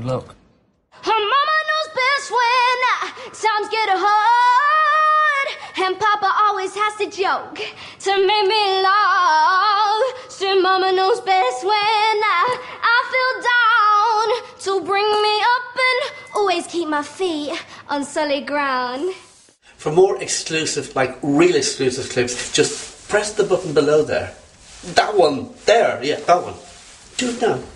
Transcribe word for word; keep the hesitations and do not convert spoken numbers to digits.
Good luck. Her mama knows best when times get hard, and Papa always has to joke to make me laugh. Sure, Mama knows best when I, I feel down, to bring me up and always keep my feet on solid ground. For more exclusive, like real exclusive clips, just press the button below there. That one there, yeah, that one. Do it now.